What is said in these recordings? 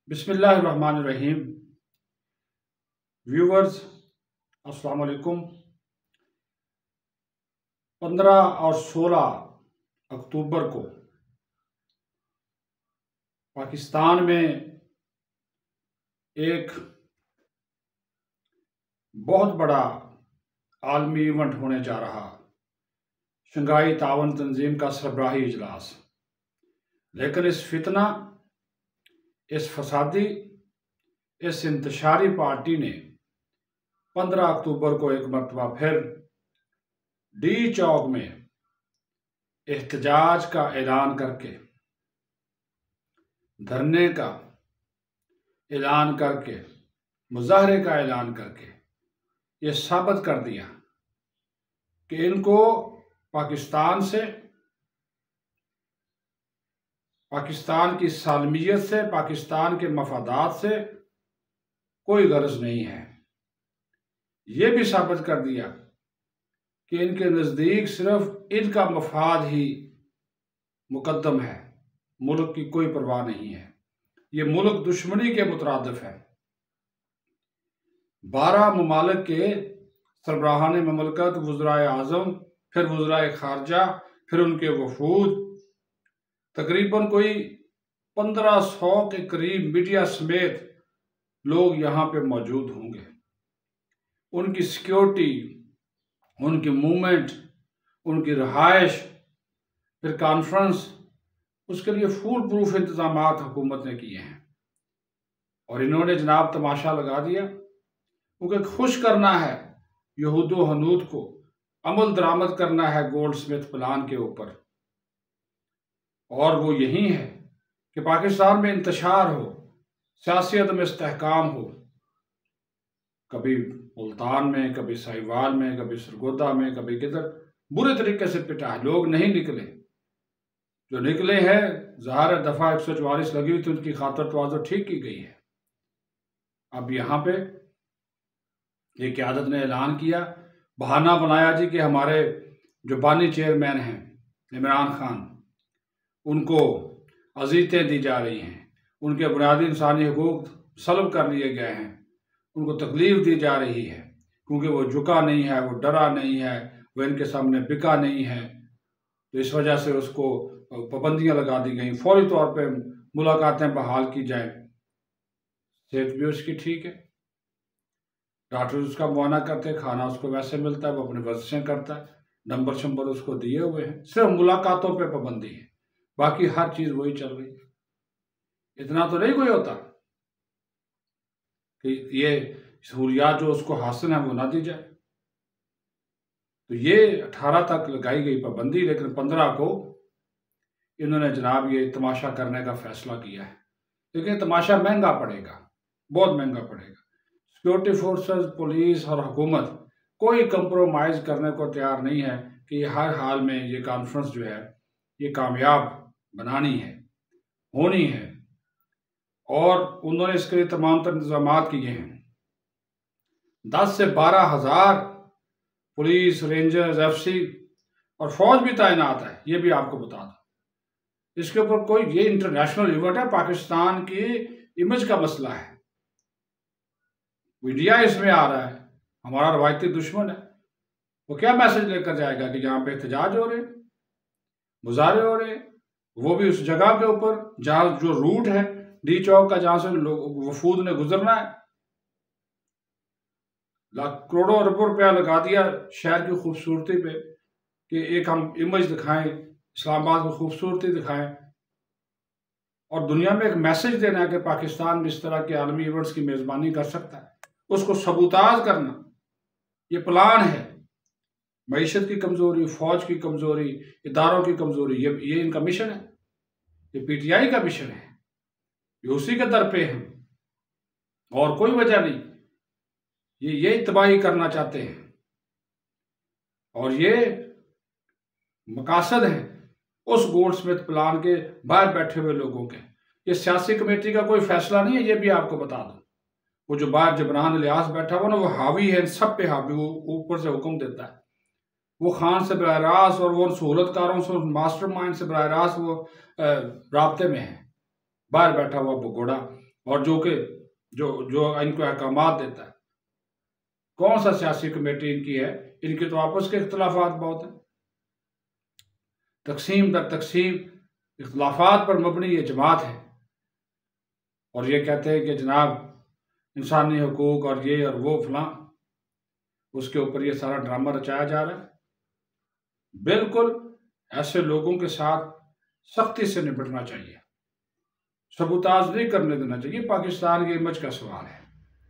बिस्मिल्लाहिर्रहमानिर्रहीम। व्यूवर्स, अस्सलाम वालेकुम। 15 और 16 अक्टूबर को पाकिस्तान में एक बहुत बड़ा आलमी इवेंट होने जा रहा, शंघाई तावन तंजीम का सरबराही इजलास। लेकिन इस फितना, इस फसादी, इस इंतशारी पार्टी ने 15 अक्टूबर को एक मरतबा फिर डी चौक में एहतजाज का ऐलान करके, धरने का ऐलान करके, मुजाहरे का ऐलान करके ये साबित कर दिया कि इनको पाकिस्तान से, पाकिस्तान की सालमियत से, पाकिस्तान के मफादात से कोई गर्ज नहीं है। ये भी साबित कर दिया कि इनके नज़दीक सिर्फ इनका मफाद ही मुकद्दम है, मुल्क की कोई परवाह नहीं है। ये मुल्क दुश्मनी के मुतरादिफ है। 12 ममालिक के सरबराहान ममलकत, वज़राए आज़म, फिर वज़राए खारजा, फिर उनके वफूद, तकरीबन कोई 1500 के करीब मीडिया समेत लोग यहाँ पे मौजूद होंगे। उनकी सिक्योरिटी, उनकी मूवमेंट, उनकी रहाइश, फिर कॉन्फ्रेंस, उसके लिए फूल प्रूफ इंतजाम हुकूमत ने किए हैं। और इन्होंने जनाब तमाशा लगा दिया, क्योंकि खुश करना है यहूद व हनूद को, अमल दरामद करना है गोल्ड स्मिथ प्लान के ऊपर। और वो यही है कि पाकिस्तान में इंतशार हो, सियासी अदम इस्तेहकाम हो। कभी मुल्तान में, कभी साहिवाल में, कभी सरगोदा में, कभी किधर बुरे तरीके से पिटा है। लोग नहीं निकले, जो निकले हैं ज़ाहिर दफ़ा 144 लगी हुई थी, उनकी खातर तवाज़ो ठीक की गई है। अब यहाँ पे ये क़यादत ने ऐलान किया, बहाना बनाया जी कि हमारे जो बानी चेयरमैन हैं इमरान खान, उनको अज़ीज़ें दी जा रही हैं, उनके बुनियादी इंसानी हुकूक सल्ब कर लिए गए हैं, उनको तकलीफ दी जा रही है, क्योंकि वो झुका नहीं है, वो डरा नहीं है, वो इनके सामने बिका नहीं है। तो इस वजह से उसको पाबंदियां लगा दी गई, फौरी तौर पे मुलाकातें बहाल की जाए। सेहत भी उसकी ठीक है, डॉक्टर उसका मुआयना करते हैं, खाना उसको वैसे मिलता है, वो अपनी वर्जिशें करता है, नंबर शंबर उसको दिए हुए हैं। सिर्फ मुलाकातों पे पाबंदी है, बाकी हर चीज़ वही चल रही है। इतना तो नहीं कोई होता कि ये सहूलियात जो उसको हासिल है वो ना दी जाए। तो ये 18 तक लगाई गई पाबंदी, लेकिन 15 को इन्होंने जनाब ये तमाशा करने का फैसला किया है। लेकिन तमाशा महंगा पड़ेगा, बहुत महंगा पड़ेगा। सिक्योरिटी फोर्सेस, पुलिस और हुकूमत कोई कंप्रोमाइज़ करने को तैयार नहीं है कि हर हाल में ये कॉन्फ्रेंस जो है ये कामयाब बनानी है, होनी है। और उन्होंने इसके लिए तमाम तर इंतजाम किए हैं। 10 से 12 हज़ार पुलिस, रेंजर्स, FC और फौज भी तैनात है। ये भी आपको बता दूं, इसके ऊपर कोई, ये इंटरनेशनल इवेंट है, पाकिस्तान की इमेज का मसला है। इंडिया इसमें आ रहा है, हमारा रवायती दुश्मन है। वो क्या मैसेज लेकर जाएगा कि जहाँ पे एहतजाज हो रहे, मुजाहरे हो रहे, वो भी उस जगह के ऊपर जहाँ जो रूट है डी चौक का, जहाँ से वफूद ने गुजरना है। करोड़ों अरबों रुपया लगा दिया शहर की खूबसूरती पे कि एक हम इमेज दिखाएं, इस्लामाबाद की खूबसूरती दिखाएं, और दुनिया में एक मैसेज देना है कि पाकिस्तान भी इस तरह के आलमी इवेंट्स की मेज़बानी कर सकता है। उसको सबूताज करना ये प्लान है। मईशत की कमज़ोरी, फौज की कमज़ोरी, इदारों की कमज़ोरी, ये इनका मिशन है, ये PTI का मिशन है, ये उसी के दर पे हैं और कोई वजह नहीं। ये तबाही करना चाहते हैं और ये मकासद हैं उस गोल्ड स्मिथ प्लान के बाहर बैठे हुए लोगों के। ये सियासी कमेटी का कोई फैसला नहीं है, ये भी आपको बता दूं। वो जो बाहर जबरान इलियास बैठा हुआ ना, वो हावी है, सब पे हावी, वो ऊपर से हुक्म देता है। वो खान से बराह रास्त और वो सहूलतकारों से, मास्टर माइंड से बराह रास्त वो राब्ते में है, बाहर बैठा हुआ भगोड़ा। और जो कि जो जो इनको अहकामात देता है। कौन सा सियासी कमेटी इनकी है? इनके तो आपस के इख्तलाफात बहुत हैं। तकसीम दर तकसीम इख्तलाफात पर मबनी ये जमात है, और ये कहते हैं कि जनाब इंसानी हकूक और ये और वो फलां, उसके ऊपर ये सारा ड्रामा रचाया जा रहा है। बिल्कुल ऐसे लोगों के साथ सख्ती से निपटना चाहिए, सबूताज नहीं करने देना चाहिए। पाकिस्तान की इमेज का सवाल है।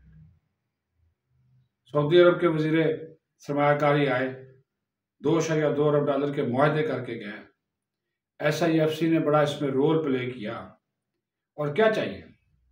सऊदी अरब के वजीर सरमायाकारी आए, $2.2 अरब के मुआहदे करके गए। SIFC ने बड़ा इसमें रोल प्ले किया, और क्या चाहिए।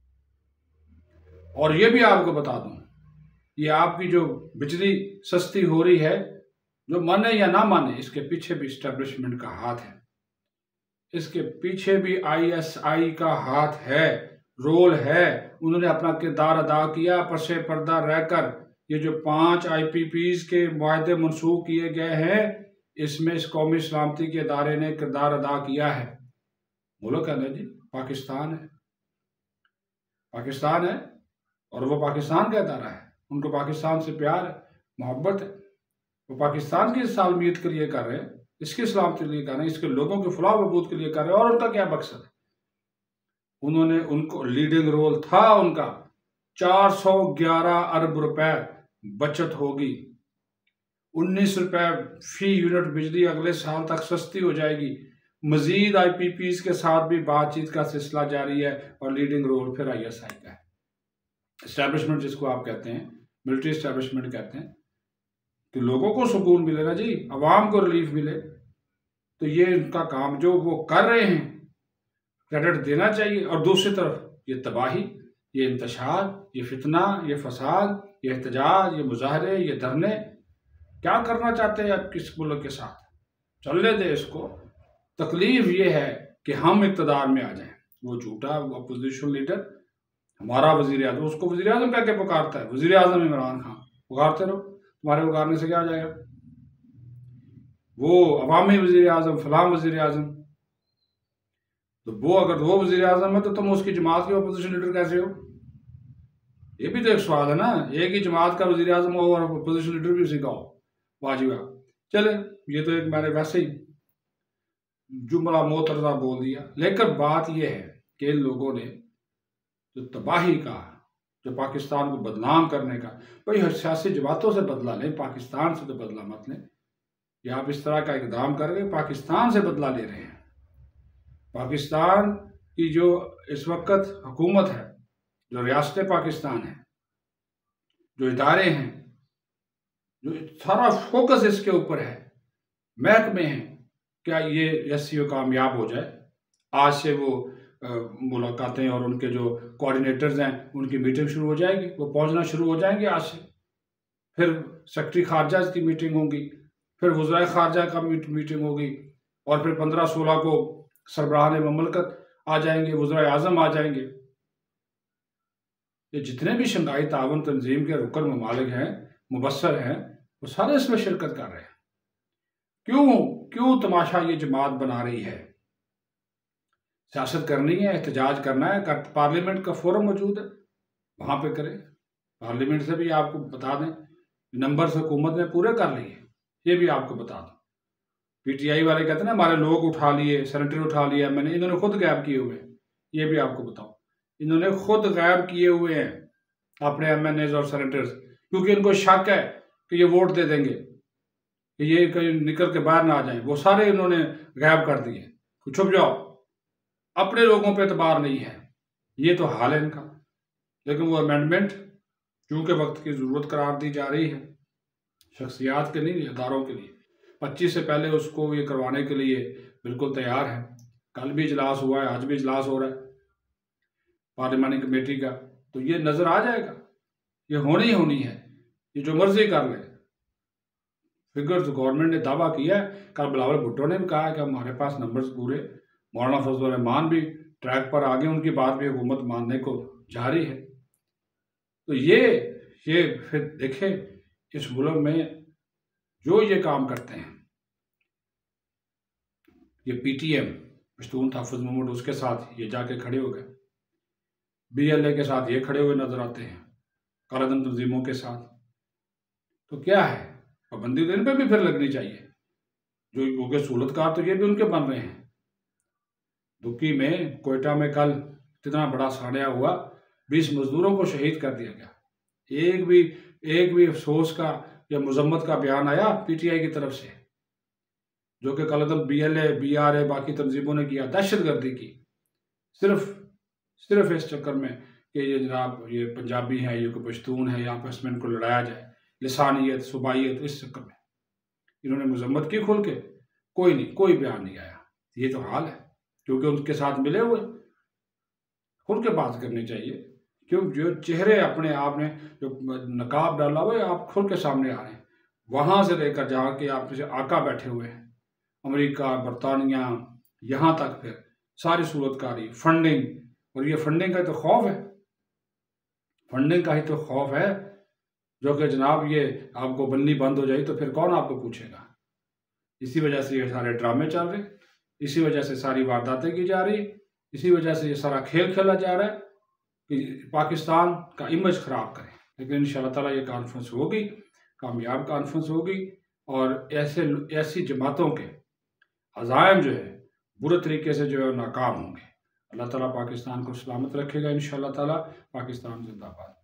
और ये भी आपको बता दूं, ये आपकी जो बिजली सस्ती हो रही है, जो माने या ना माने, इसके पीछे भी इस्टेब्लिशमेंट का हाथ है। इसके पीछे भी ISI का हाथ है, रोल है। उन्होंने अपना किरदार अदा किया। पसे पर्दा रहकर ये जो 5 IPPs के मुआहदे मनसूख किए गए हैं, इसमें इस कौमी सलामती के इदारे ने किरदार अदा किया है। मुल्क है ना जी, पाकिस्तान है। पाकिस्तान है, और वो पाकिस्तान का इदारा है। उनको पाकिस्तान से प्यार है, मोहब्बत है। वो पाकिस्तान की सालमियत के लिए कर रहे हैं, इसकी सलामती के लिए कर रहे हैं, इसके लोगों के फलाह बहबूद के लिए कर रहे हैं। और उनका क्या मकसद है? उन्होंने उनको लीडिंग रोल था उनका। 411 अरब रुपए बचत होगी, 19 रुपए फी यूनिट बिजली अगले साल तक सस्ती हो जाएगी। मजीद IPPs के साथ भी बातचीत का सिलसिला जारी है, और लीडिंग रोल फिर ISI का है। इस्टेब्लिशमेंट जिसको आप कहते हैं, मिलिट्री इस्टेब्लिशमेंट कहते हैं, कि लोगों को सुकून मिले ना जी, अवाम को रिलीफ मिले। तो ये इनका काम जो वो कर रहे हैं, क्रेडिट देना चाहिए। और दूसरी तरफ ये तबाही, ये इंतशार, ये फितना, ये फसाद, ये एहतजाज, ये मुजाहरे, ये धरने, क्या करना चाहते हैं आप किस मुल्क के साथ? चलने दे इसको। तकलीफ ये है कि हम इक़्तिदार में आ जाएं। वो झूठा वो अपोजिशन लीडर हमारा वजीर आजम, उसको वजीर आजम कह के पुकारता है। वजीर आजम इमरान खान, पुकारते रहो, तुम्हारे पुकारने से क्या हो जाएगा? वो अवामी वजीर आजम, फलाम वजीर आजम। तो वो अगर वो वजीर आजम है, तो तुम उसकी जमात के अपोजिशन लीडर कैसे हो? ये भी तो एक सवाल है ना। एक ही जमात का वजीर आजम हो और अपोजिशन लीडर भी उसी का हो, वाजिब। चले, ये तो एक मैंने वैसे ही जुमला मोतरजा बोल दिया। लेकिन बात यह है कि इन लोगों ने जो तबाही का, जो पाकिस्तान को बदनाम करने का, भाई सियासी जमातों से बदला लें, पाकिस्तान से तो बदला मत लें। या आप इस तरह का इकदाम करके पाकिस्तान से बदला ले रहे हैं। पाकिस्तान की जो इस वक्त हुकूमत है, जो रियासत पाकिस्तान है, जो इदारे हैं, जो सारा फोकस इसके ऊपर है, महकमे हैं, क्या ये SCO कामयाब हो जाए? आज से वो मुलाकातें और उनके जो कोऑर्डिनेटर्स हैं, उनकी मीटिंग शुरू हो जाएगी, वो पहुंचना शुरू हो जाएंगे आज से। फिर सेक्रेटरी खारजा की मीटिंग होगी, फिर वज़राए खारजा का मीटिंग होगी, और फिर 15-16 को सरबराहान ममलकत आ जाएंगे, वज़राए आज़म आ जाएंगे। ये जितने भी शंघाई ताउन तंजीम के रुकन ममालिक हैं, मुबस्सर हैं, वो सारे इसमें शिरकत कर रहे हैं। क्यों तमाशा ये जमात बना रही है? सियासत करनी है, एहतजाज करना है, पार्लियामेंट का फोरम मौजूद है, वहां पे करें। पार्लियामेंट से भी आपको बता दें, नंबर हुकूमत ने पूरे कर लिए, ये भी आपको बता दूं। PTI वाले कहते हैं ना हमारे लोग उठा लिए, सेनेटर उठा लिया, मैंने इन्होंने खुद गायब किए हुए हैं। ये भी आपको बताऊं, इन्होंने खुद गायब किए हुए हैं अपने MNAs और सेनेटर्स, क्योंकि इनको शक है कि ये वोट दे देंगे, कि ये कहीं निकल के बाहर ना आ जाए। वो सारे इन्होंने गायब कर दिए, छुप जाओ, अपने लोगों पे एतबार नहीं है। ये तो हाल है इनका। लेकिन वो अमेंडमेंट चूंकि वक्त की जरूरत करार दी जा रही है, शख्सियात के नहीं, इदारों के लिए, 25 से पहले उसको ये करवाने के लिए बिल्कुल तैयार है। कल भी इजलास हुआ है, आज भी इजलास हो रहा है पार्लियामानी कमेटी का, तो ये नजर आ जाएगा। ये होनी है, ये जो मर्जी कर ले। फिगर्स गवर्नमेंट ने दावा किया है, कल बिलावल भुट्टो ने भी कहा कि हमारे पास नंबर्स पूरे, मौलाना फजल रहमान भी ट्रैक पर आगे, उनकी बात भी हुकूमत मानने को जारी है। तो ये फिर देखें इस मुल्क में जो ये काम करते हैं, ये PTM पश्तून तहफ़्फ़ुज़ मूवमेंट, उसके साथ ये जाके खड़े हो गए। BLA के साथ ये खड़े हुए नजर आते हैं, कालाधन तंजीमों के साथ। तो क्या है, पाबंदी तो इन पर भी फिर लगनी चाहिए। जो योग्य सहूलतकार तो ये भी उनके बन रहे हैं। दुक्की में, कोयटा में कल इतना बड़ा साड़िया हुआ, 20 मजदूरों को शहीद कर दिया गया। एक भी अफसोस का या मजम्मत का बयान आया PTI की तरफ से, जो कि कालाधन BLA BRA बाकी तंजीमों ने किया, दहशतगर्दी की, सिर्फ इस चक्कर में कि ये जनाब ये पंजाबी हैं, ये कोई पश्तून है, यहाँ पर इनको लड़ाया जाए, लिसानियत सूबाइयत, इस चक्कर में इन्होंने मजम्मत की खुल के। कोई नहीं, कोई बयान नहीं आया। ये तो हाल है, क्योंकि उनके साथ मिले हुए, खुल के बात करनी चाहिए। क्यों, जो चेहरे अपने आप ने जो नकाब डाला हुआ है, आप खुल के सामने आ रहे हैं। वहां से लेकर जहाँ के आप जैसे आका बैठे हुए हैं, अमेरिका, बरतानिया, यहाँ तक फिर सारी सूरतकारी, फंडिंग, और ये फंडिंग का तो खौफ है, फंडिंग का ही तो खौफ है, जो कि जनाब ये आपको बननी बंद हो जाए तो फिर कौन आपको पूछेगा। इसी वजह से ये सारे ड्रामे चल रहे, इसी वजह से सारी वारदातें की जा रही, इसी वजह से ये सारा खेल खेला जा रहा है कि पाकिस्तान का इमेज खराब करें। लेकिन इंशाअल्लाह ताला ये कॉन्फ्रेंस होगी, कामयाब कॉन्फ्रेंस होगी, और ऐसी जमातों के अज़ाइम जो है बुरे तरीके से जो है नाकाम होंगे। अल्लाह ताला पाकिस्तान को सलामत रखेगा इंशाअल्लाह ताला। पाकिस्तान जिंदाबाद।